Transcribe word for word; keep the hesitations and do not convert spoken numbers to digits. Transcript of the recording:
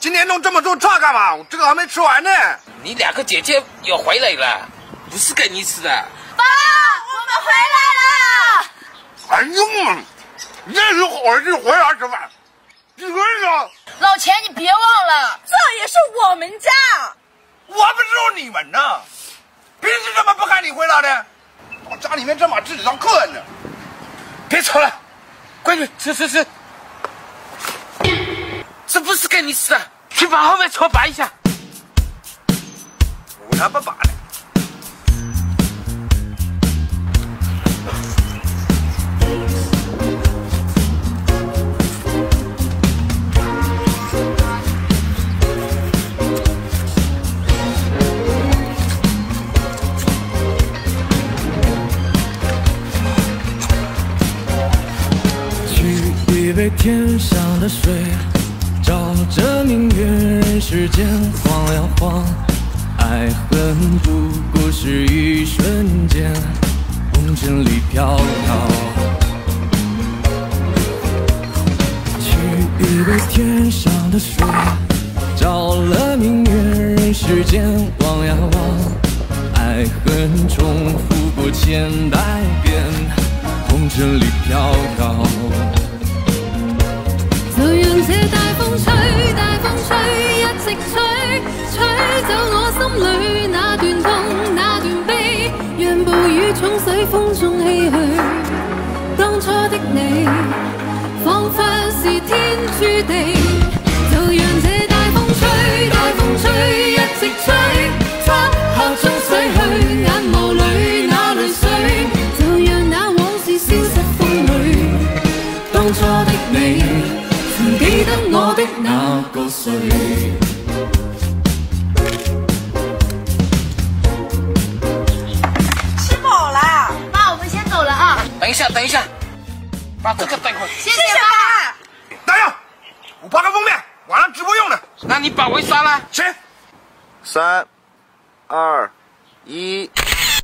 今天弄这么多菜干嘛？我这个还没吃完呢。 你两个姐姐要回来了，不是给你吃的。 爸，我们回来了。 哎呦，这是儿子回来吃饭，你为啥？ 老钱，你别忘了，这也是我们家。 我不知道你们呢，平时怎么不喊你回来的？我家里面正把自己当客人呢。 别吵了，闺女，吃吃吃。这不是给你吃的，去把后面车拔一下。 我才不拔呢。 以为天上的水照着明月，人世间晃呀晃，爱恨不过是一瞬间，红尘里飘飘。去以为天上的水照了明月，人世间望呀望，爱恨重复过千百遍，红尘里飘飘。 就讓這大風吹，大風吹，一直吹，吹走我心裏那段痛，那段悲，讓暴雨沖洗風中唏噓。當初的你，彷彿是天注定。就讓這大風吹，大風吹，一直吹，漆黑中洗去眼眸裏那淚水，就讓那往事消失風裏。當初的你。記得我的那個誰？ 吃饱了，爸，我们先走了啊。 等一下，等一下，把这个带回去。 谢谢爸。 等一下，我拍个封面，晚上直播用的。 那你把围杀了？ 行。 三、二、一。